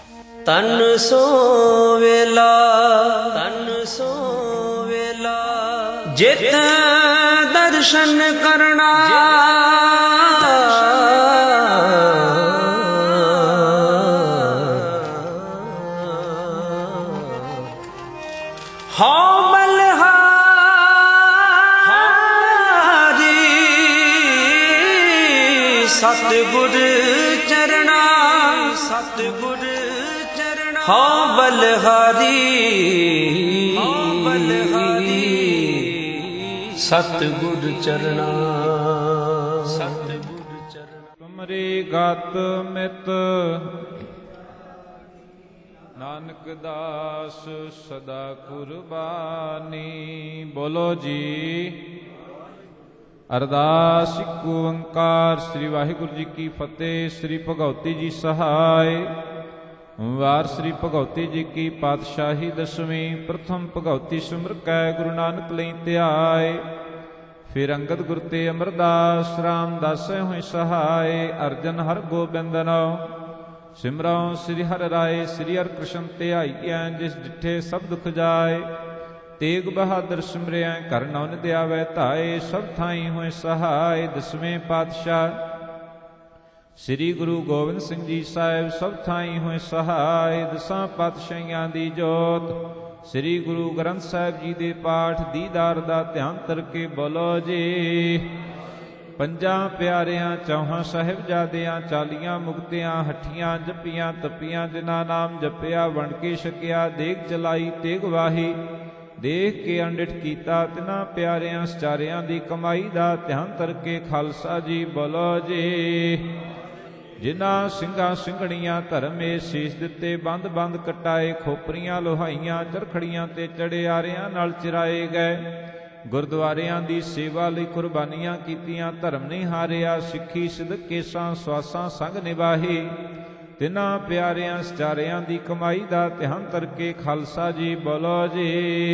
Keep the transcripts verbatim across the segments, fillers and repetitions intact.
तन सो वेला तन सो वेला जित दर्शन करना हाँ बलहारी सतगुर चरना सतगुर चरना हाँ बलहारी बलहारी सतगुर चरना सतगुर चरना। तुमरे गात मित नानक दास सदा कुर्बानी। बोलो जी अरदास इक ओंकार। श्री वाहिगुरु जी की फतेह। श्री भगवती जी सहाय। वार श्री भगवती जी की पातशाही दसवीं। प्रथम भगवती सिमर कै गुरु नानक लई ध्याय। फिर अंगद गुर ते अमरदास रामदास होए सहाय। अर्जन हर गोबिंद नाम सिमरौ श्री हर राय। श्री हर कृष्ण ते आईਐ जिस डिठे सब दुख जाए। तेग बहादुर सिमरिया कर नौन दयावै धाए। सब थाई होए सहाय। दसवें पातशाह श्री गुरु गोबिंद सिंह जी साहिब सब थाई होए सहाय। दसां पातशाहियां दी जोत श्री गुरु ग्रंथ साहिब जी दे पाठ दीदार दा ध्यान करके बोलो जी। ਪੰਜਾਂ ਪਿਆਰਿਆਂ ਚੌਹਾਂ ਸਾਹਿਬਜ਼ਾਦਿਆਂ ਚਾਲੀਆਂ ਮੁਕਤਿਆਂ ਹੱਠੀਆਂ ਜੱਪੀਆਂ ਤੱਪੀਆਂ ਜਿਨ੍ਹਾਂ ਨਾਮ ਜਪਿਆ ਵੰਡ ਕੇ ਛਕਿਆ ਦੇਗ ਜਲਾਈ ਤੇਗ ਵਾਹੀ ਦੇਖ ਕੇ ਅੰਡਿਠ ਕੀਤਾ ਤਿਨਾਂ ਪਿਆਰਿਆਂ ਸਚਾਰਿਆਂ ਦੀ ਕਮਾਈ ਦਾ ਧਿਆਨ ਕਰਕੇ ਖਾਲਸਾ ਜੀ ਬੋਲੋ ਜੀ। ਜਿਨ੍ਹਾਂ ਸਿੰਘਾਂ ਸਿੰਘਣੀਆਂ ਧਰਮੇ ਸੀਸ ਦਿੱਤੇ ਬੰਦ ਬੰਦ ਕਟਾਏ ਖੋਪਰੀਆਂ ਲੋਹਾਈਆਂ ਚਰਖੜੀਆਂ ਤੇ ਚੜਿਆਰਿਆਂ ਨਾਲ ਚਿਰਾਏ ਗਏ ਗੁਰਦੁਆਰਿਆਂ ਦੀ ਸੇਵਾ ਲਈ ਕੁਰਬਾਨੀਆਂ ਕੀਤੀਆਂ ਧਰਮ ਨਹੀਂ ਹਾਰਿਆ ਸਿੱਖੀ ਸਿਦਕ ਕੇਸਾਂ ਸਵਾਸਾਂ ਸੰਗ ਨਿਭਾਹੀ ਤਿਨਾਂ ਪਿਆਰਿਆਂ ਸਚਾਰਿਆਂ ਦੀ ਕਮਾਈ ਦਾ ਧਿਆਨ ਕਰਕੇ ਖਾਲਸਾ ਜੀ ਬੋਲੋ ਜੀ।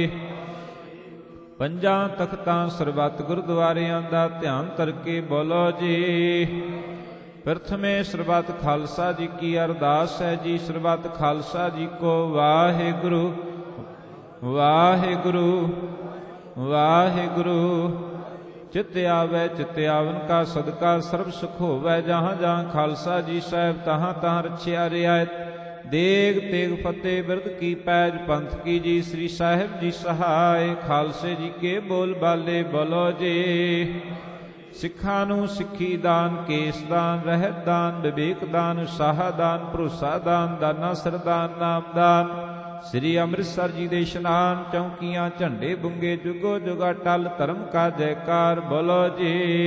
ਪੰਜਾਂ ਤਖਤਾਂ ਸਰਬੱਤ ਗੁਰਦੁਆਰਿਆਂ ਦਾ ਧਿਆਨ ਕਰਕੇ ਬੋਲੋ ਜੀ। ਪ੍ਰਥਮੇ ਸਰਬੱਤ ਖਾਲਸਾ ਜੀ ਕੀ ਅਰਦਾਸ ਹੈ ਜੀ। ਸਰਬੱਤ ਖਾਲਸਾ ਜੀ ਕੋ ਵਾਹਿਗੁਰੂ ਵਾਹਿਗੁਰੂ वाहिगुरु। चित आवे चित आवन का सदका सर्व सुख होवै। जहाँ जहाँ खालसा जी साहिब तहाँ तहाँ रछिया रियायत देग तेग फतेह बिरद की पैज पंथ की जी। श्री साहिब जी सहाय। खालसे जी के बोल बाले बोलो जी। सिखा नूं सिखी दान केस दान रहत दान विवेक दान उत्साह दान भरोसा दान दाना सरदान नाम दान। श्री ਅੰਮ੍ਰਿਤਸਰ जी दे इशनान चौकियां झंडे बुंगे जुगो जुगा टल धर्म का जयकार बोलो जी।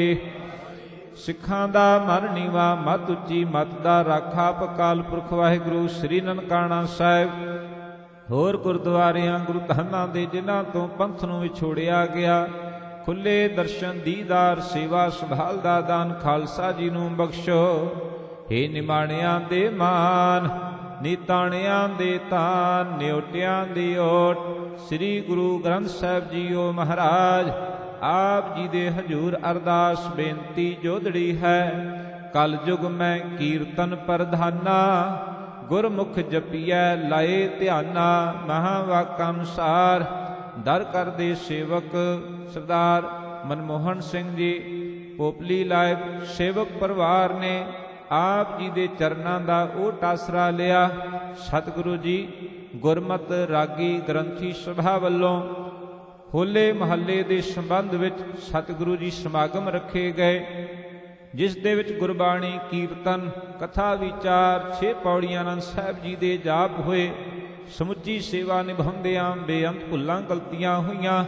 सिखां दा मन नीवा मत उच्ची मत दा राखा पकाल पुरख वाहिगुरु श्री ननकाना साहिब। होर गुरुद्वारियां गुरु धामां दे जिन्हां तों पंथ नूं विछोड़िया गया खुले दर्शन दीदार सेवा संभाल दा दान खालसा जी नूं बख्शो। हे निमाणियां दे मान ਨੀਤਾਣਿਆਂ ਦੇ ਤਾਨ ਨਿਉਟਿਆਂ ਦੀ ਓਟ ਸ੍ਰੀ ਗੁਰੂ ਗ੍ਰੰਥ ਸਾਹਿਬ ਜੀਓ ਮਹਾਰਾਜ ਆਪ ਜੀ ਦੇ ਹਜ਼ੂਰ ਅਰਦਾਸ ਬੇਨਤੀ ਜੋਦੜੀ ਹੈ। ਕਲ ਯੁਗ ਮੈਂ ਕੀਰਤਨ ਪ੍ਰਧਾਨਾ ਗੁਰਮੁਖ ਜਪੀਐ ਲਾਏ ਧਿਆਨਾ। ਮਹਾਵਾਕ ਅਨੁਸਾਰ ਦਰ ਕਰਦੇ ਸੇਵਕ ਸਰਦਾਰ ਮਨਮੋਹਨ ਸਿੰਘ ਜੀ ਪੋਪਲੀ ਲਾਇਬ ਸੇਵਕ ਪਰਿਵਾਰ ਨੇ ਆਪ ਜੀ ਦੇ ਚਰਨਾਂ ਦਾ ਓਟ ਆਸਰਾ ਲਿਆ। ਸਤਿਗੁਰੂ ਜੀ ਗੁਰਮਤਿ ਰਾਗੀ ਗ੍ਰੰਥੀ ਸਭਾ ਵੱਲੋਂ ਹੋਲੇ ਮਹੱਲੇ ਦੇ ਸੰਬੰਧ ਵਿੱਚ ਸਤਿਗੁਰੂ ਜੀ ਸਮਾਗਮ ਰੱਖੇ ਗਏ ਜਿਸ ਦੇ ਵਿੱਚ ਗੁਰਬਾਣੀ ਕੀਰਤਨ ਕਥਾ ਵਿਚਾਰ ਛੇ ਪੌੜੀਆਂ ਆਨੰਦ ਸਾਹਿਬ ਜੀ ਦੇ ਜਾਪ ਹੋਏ। ਸਮੁੱਚੀ ਸੇਵਾ ਨਿਭਾਉਂਦਿਆਂ ਬੇਅੰਤ ਭੁੱਲਾਂ ਗਲਤੀਆਂ ਹੋਈਆਂ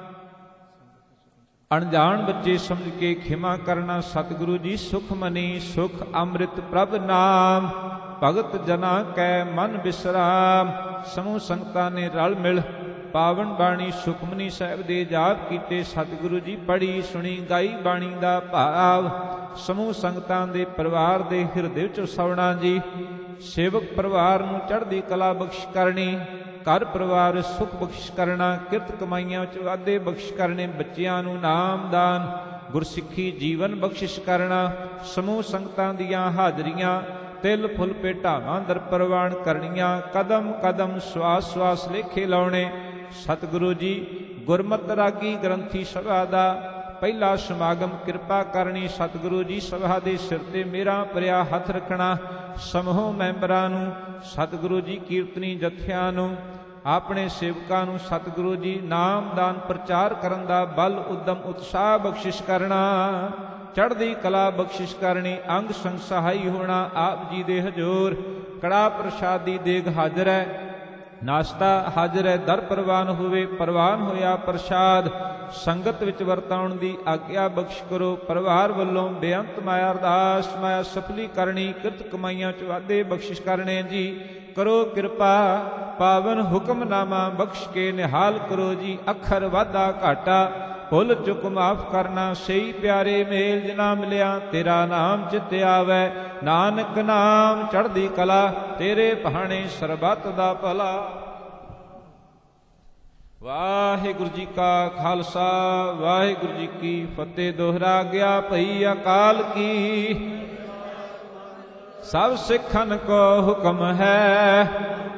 अनजान बच्चे समझ के खिमा करना। सतगुरु जी सुख मनी सुख अमृत प्रभ नाम भगत जना कै मन विश्राम। समूह संगतां ने रल मिल पावन बाणी सुखमनी साहिब दे जाप कीते। सतगुरु जी पढ़ी सुनी गाई बाणी दा भाव समूह संगतां दे परिवार दे हिरदे विच सवणा जी। सेवक परिवार नूं चढ़दी कला बख्श करनी घर परिवार सुख बख्श करना। किरत कमाइयां विच वाधे बख्श करने। बच्चियां नूं नाम दान गुरसिੱਖੀ जीवन बख्शिश करना। समूह संगतां दीयां हाजरियां ਤਿਲ ਫੁੱਲ ਭੇਟਾਵਾਂ ਦਰ ਪ੍ਰਵਾਨ ਕਰਨੀਆਂ, ਕਦਮ ਕਦਮ ਸਵਾਸ ਸਵਾਸ ਲੇਖੇ ਲਾਉਣੇ। ਸਤਿਗੁਰੂ ਜੀ ਗੁਰਮਤਿ ਰਾਗੀ ਗ੍ਰੰਥੀ ਸਭਾ ਦਾ ਪਹਿਲਾ ਸਮਾਗਮ ਕਿਰਪਾ ਕਰਨੀ। ਸਤਿਗੁਰੂ ਜੀ ਸਭਾ ਦੇ ਸਿਰ ਤੇ ਮੇਰਾ ਭਰਿਆ ਹੱਥ ਰੱਖਣਾ। ਸਮੂਹ ਮੈਂਬਰਾਂ ਨੂੰ, ਸਤਿਗੁਰੂ ਜੀ ਕੀਰਤਨੀ ਜਥਿਆਂ ਨੂੰ, ਆਪਣੇ ਸੇਵਕਾਂ ਨੂੰ ਸਤਿਗੁਰੂ ਜੀ ਨਾਮਦਾਨ ਪ੍ਰਚਾਰ ਕਰਨ ਦਾ ਬਲ ਉਦਮ ਉਤਸ਼ਾਹ ਬਖਸ਼ਿਸ਼ ਕਰਨਾ। ਚੜ੍ਹਦੀ ਕਲਾ ਬਖਸ਼ਿਸ਼ ਕਰਨੀ। ਅੰਗ ਸੰਗ ਸਹਾਈ ਹੋਣਾ। ਆਪ ਜੀ ਦੇ ਹਜ਼ੂਰ ਕੜਾ ਪ੍ਰਸ਼ਾਦੀ ਦੇਗ ਹਾਜ਼ਰ ਹੈ, ਨਾਸ਼ਤਾ ਹਾਜ਼ਰ ਹੈ। ਦਰ ਪ੍ਰਵਾਨ ਹੋਵੇ, ਪ੍ਰਵਾਨ ਹੋਇਆ ਪ੍ਰਸ਼ਾਦ ਸੰਗਤ ਵਿੱਚ ਵਰਤਾਉਣ ਦੀ ਆਗਿਆ ਬਖਸ਼ ਕਰੋ। ਪਰਿਵਾਰ ਵੱਲੋਂ ਬੇਅੰਤ ਮਾਇਆ ਅਰਦਾਸ ਮਾਇਆ ਸਫਲੀ ਕਰਨੀ। ਕਿਰਤ ਕਮਾਈਆਂ ਚ ਵਾਧੇ ਬਖਸ਼ਿਸ਼ ਕਰਨੇ ਜੀ। ਕਰੋ ਕਿਰਪਾ ਪਾਵਨ ਹੁਕਮਨਾਮਾ ਬਖਸ਼ ਕੇ ਨਿਹਾਲ ਕਰੋ ਜੀ। ਅੱਖਰ ਵਾਧਾ ਘਾਟਾ ਭੁੱਲ ਚੁੱਕ ਮਾਫ ਕਰਨਾ। ਸਹੀ ਪਿਆਰੇ ਮੇਲ ਜਿਨਾ ਮਿਲਿਆ ਤੇਰਾ ਨਾਮ ਚਿਤ ਆਵੈ। ਨਾਨਕ ਨਾਮ ਚੜ੍ਹਦੀ ਕਲਾ ਤੇਰੇ ਭਾਣੇ ਸਰਬੱਤ ਦਾ ਭਲਾ। ਵਾਹਿਗੁਰੂ ਜੀ ਕਾ ਖਾਲਸਾ ਵਾਹਿਗੁਰੂ ਜੀ ਕੀ ਫਤਿਹ। ਦੋਹਰਾ ਗਿਆ ਭਈ ਅਕਾਲ ਕੀ। ਸਭ ਸਿੱਖਨ ਕੋ ਹੁਕਮ ਹੈ,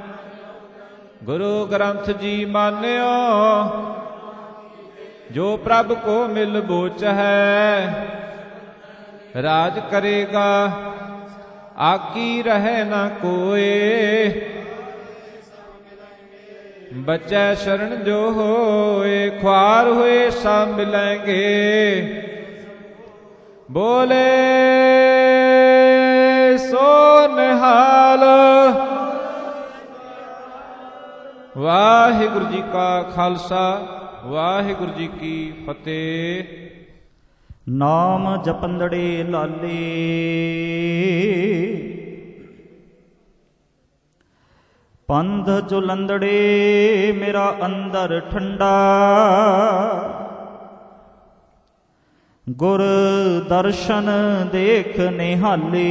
ਗੁਰੂ ਗ੍ਰੰਥ ਜੀ ਮਾਨਿਓ। ਜੋ ਪ੍ਰਭ ਕੋ ਮਿਲ ਬੋਚ ਹੈ, ਰਾਜ ਕਰੇਗਾ ਆਕੀ ਰਹਿ ਨਾ ਕੋਏ। ਬਚੈ ਸ਼ਰਨ ਜੋ ਹੋਏ, ख्वार ਹੋਏ ਸਭ ਮਿਲੈਂਗੇ। ਬੋਲੇ ਸੋ ਨਿਹਾਲ। ਵਾਹਿਗੁਰੂ ਜੀ ਕਾ ਖਾਲਸਾ ਵਾਹਿਗੁਰੂ ਜੀ ਕੀ ਫਤਿਹ। ਨਾਮ ਜਪੰਦੜੇ ਲਾਲੇ, ਪੰਧ ਚੁਲੰਦੜੇ ਮੇਰਾ ਅੰਦਰ ਠੰਡਾ। ਗੁਰ ਦਰਸ਼ਨ ਦੇਖ ਨਿਹਾਲੇ,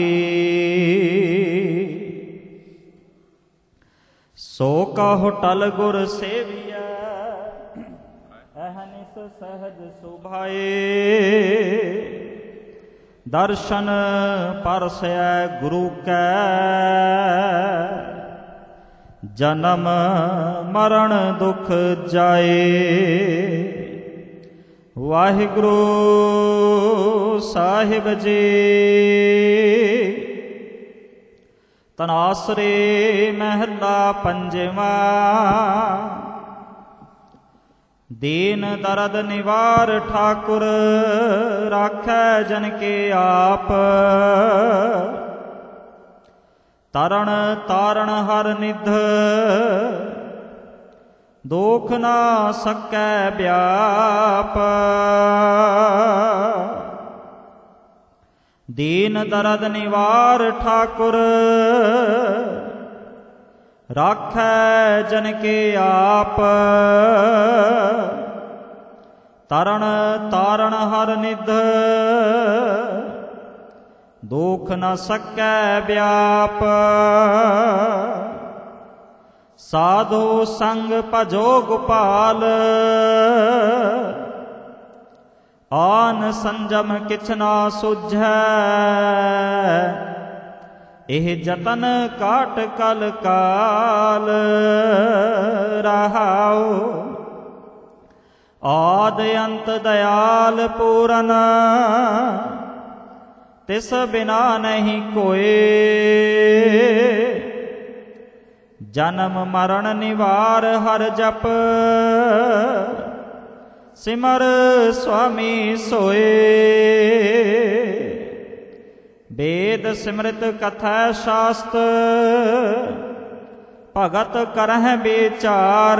ਸੋ ਕਾਹੁ ਟਲ ਗੁਰ ਸੇਵੀਐ। ਅਹਨਿਸ ਸਹਜ ਸੁਭਾਏ, ਦਰਸ਼ਨ ਪਰਸੈ ਗੁਰੂ ਕੈ। ਜਨਮ ਮਰਨ ਦੁਖ ਜਾਏ। ਵਾਹਿਗੁਰੂ ਸਾਹਿਬ ਜੀ ਤਨਾਸਰੇ ਮਹਿਲਾ ਪੰਜਵਾ। ਦੀਨ ਦਰਦ ਨਿਵਾਰ ਠਾਕੁਰ, ਰਾਖੈ ਜਨ ਕੇ ਆਪ। ਤਰਨ ਤਾਰਨ ਹਰ ਨਿਧ, ਦੋਖ ਨਾ ਸਕੈ ਵਿਆਪ। ਦੀਨ ਦਰਦ ਨਿਵਾਰ ਠਾਕੁਰ, ਰਾਖੈ ਜਨ ਕੇ ਆਪ। ਤਰਨ ਤਾਰਨ ਹਰ ਨਿਧ, ਦੋਖ ਨ ਸਕੈ ਵਿਆਪ। ਸਾਧੂ ਸੰਗ ਭਜੋ ਗੋਪਾਲ, ਆਨ ਸੰਜਮ ਕਿਛ ਨਾ ਸੁਝੈ। ਇਹ ਜਤਨ ਕਾਟ ਕਲ ਕਾਲ ਰਹਾਉ। ਆਦ ਅੰਤ ਦਇਆਲ ਪੂਰਨ, ਤਿਸ ਬਿਨਾ ਨਹੀਂ ਕੋਏ। ਜਨਮ ਮਰਨ ਨਿਵਾਰ ਹਰ ਜਪ, ਸਿਮਰ ਸੁਆਮੀ ਸੋਏ। ਵੇਦ ਸਿਮਰਤ ਕਥਾ ਸ਼ਾਸਤ, ਭਗਤ ਕਰਹਿ ਵਿਚਾਰ।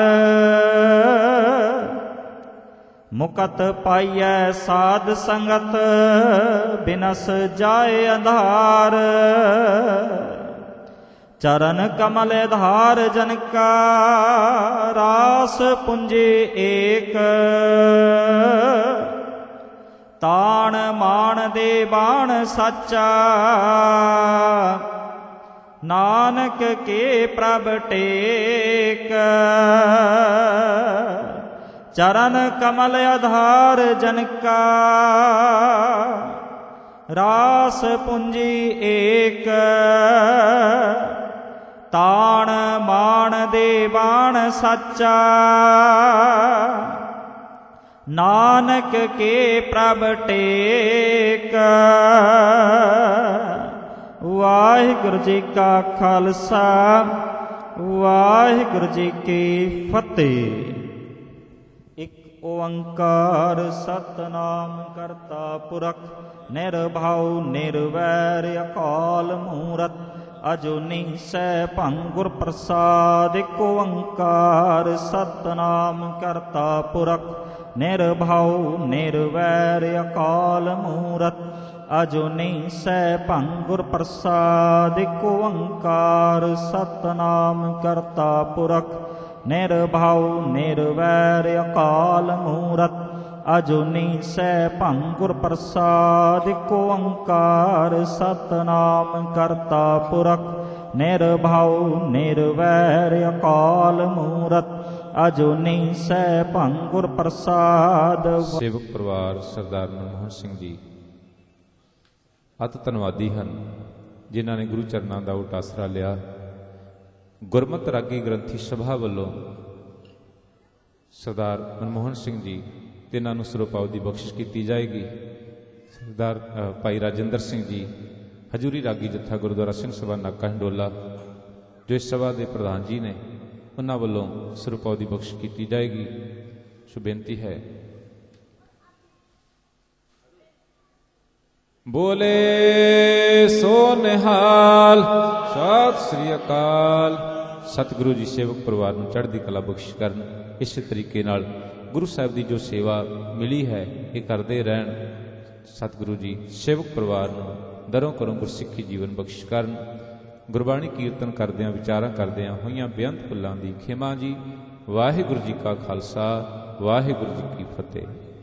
ਮੁਕਤ ਪਾਈਐ ਸਾਧ ਸੰਗਤ, ਬਿਨਸ ਜਾਏ ਅੰਧਾਰ। ਚਰਨ ਕਮਲ ਧਾਰ ਜਨ ਕਾ, ਰਾਸ ਪੁੰਜੇ ਏਕ। ਤਾਣ ਮਾਣ ਦੇ ਬਾਣ ਸਾਚਾ, ਨਾਨਕ ਕੇ ਪ੍ਰਭ ਟੇਕ। ਚਰਨ ਕਮਲ ਆਧਾਰ ਜਨ ਕਾ, ਰਾਸ ਪੂੰਜੀ ਏਕ ਤਾਣ ਮਾਣ ਦੇ ਬਾਣ ਸਾਚਾ ਨਾਨਕ ਕੇ ਪ੍ਰਭ ਟੇਕ। ਵਾਹਿਗੁਰੂ ਜੀ ਕਾ ਖਾਲਸਾ ਵਾਹਿਗੁਰੂ ਜੀ ਕੀ ਫਤਿਹ। ਇੱਕ ਓੰਕਾਰ ਸਤਨਾਮ ਕਰਤਾ ਪੁਰਖ ਨਿਰਭਉ ਨਿਰਵੈਰ ਅਕਾਲ ਮੂਰਤ ਅਜੂਨੀ ਸੈਭੰ ਗੁਰ ਪ੍ਰਸਾਦਿ। ਇੱਕ ਓੰਕਾਰ ਸਤਨਾਮ ਕਰਤਾ ਪੁਰਖ ਨਿਰਭਉ ਨਿਰਵੈਰ ਅਕਾਲ ਮੂਰਤ ਅਜੂਨੀ ਸੈਭੰ ਗੁਰ ਪ੍ਰਸਾਦਿ। ਇੱਕ ਓੰਕਾਰ ਸਤਨਾਮ ਕਰਤਾ ਪੁਰਖ ਨਿਰਭਉ ਨਿਰਵੈਰ ਅਕਾਲ ਮੂਰਤ ਅਜੂਨੀ ਸੈਭੰ ਗੁਰ ਪ੍ਰਸਾਦਿ। ਇੱਕ ਓੰਕਾਰ ਸਤਨਾਮ ਕਰਤਾ ਪੁਰਖ ਨਿਰਭਉ ਨਿਰਵੈਰ ਅਕਾਲ ਮੂਰਤ ਅਜੂਨੀ ਸੈਭੰ ਗੁਰ ਪ੍ਰਸਾਦਿ। ਸੇਵਕ ਪਰਿਵਾਰ ਸਰਦਾਰ ਮਨਮੋਹਨ ਸਿੰਘ ਜੀ ਅਤ ਧੰਨਵਾਦੀ ਹਨ, ਜਿਨ੍ਹਾਂ ਨੇ ਗੁਰੂ ਚਰਨਾਂ ਦਾ ਓਟ ਆਸਰਾ ਲਿਆ। ਗੁਰਮਤਿ ਰਾਗੀ ਗ੍ਰੰਥੀ ਸਭਾ ਵੱਲੋਂ ਸਰਦਾਰ ਮਨਮੋਹਨ ਸਿੰਘ ਜੀ ਤੇ ਇਹਨਾਂ ਨੂੰ ਸਰੋਪਾਉ ਦੀ ਬਖਸ਼ਿਸ਼ ਕੀਤੀ ਜਾਏਗੀ। ਸਰਦਾਰ ਭਾਈ ਰਾਜਿੰਦਰ ਸਿੰਘ ਜੀ ਹਜੂਰੀ ਰਾਗੀ ਜੱਥਾ ਗੁਰਦੁਆਰਾ ਸਿੰਘ ਸਭਾ ਨਾਕਾ ਹੰਡੋਲਾ, ਜੋ ਇਸ ਸਭਾ ਦੇ ਪ੍ਰਧਾਨ ਜੀ ਨੇ, ਉਹਨਾਂ ਵੱਲੋਂ ਸਰੋਪਾਉ ਦੀ ਬਖਸ਼ਿਸ਼ ਕੀਤੀ ਜਾਏਗੀ। ਸੋ ਬੇਨਤੀ ਹੈ, ਬੋਲੇ ਸੋ ਨਿਹਾਲ। ਸਤਿ ਸ੍ਰੀ ਅਕਾਲ। ਸਤਿਗੁਰੂ ਜੀ ਸੇਵਕ ਪਰਿਵਾਰ ਨੂੰ ਚੜ੍ਹਦੀ ਕਲਾ ਬਖਸ਼ਿਸ਼ ਕਰਨ। ਇਸੇ ਤਰੀਕੇ ਨਾਲ ਗੁਰੂ ਸਾਹਿਬ ਦੀ ਜੋ ਸੇਵਾ ਮਿਲੀ ਹੈ ਇਹ ਕਰਦੇ ਰਹਿਣ। ਸਤਿਗੁਰੂ ਜੀ ਸੇਵਕ ਪਰਿਵਾਰ ਨੂੰ ਦਰੋਂ ਕਰੋਂ ਗੁਰਸਿੱਖੀ ਜੀਵਨ ਬਖਸ਼ਿਸ਼ ਕਰਨ। ਗੁਰਬਾਣੀ ਕੀਰਤਨ ਕਰਦਿਆਂ ਵਿਚਾਰਾਂ ਕਰਦਿਆਂ ਹੋਈਆਂ ਬੇਅੰਤ ਭੁੱਲਾਂ ਦੀ ਖਿਮਾ ਜੀ। ਵਾਹਿਗੁਰੂ ਜੀ ਕਾ ਖਾਲਸਾ ਵਾਹਿਗੁਰੂ ਜੀ ਕੀ ਫਤਿਹ।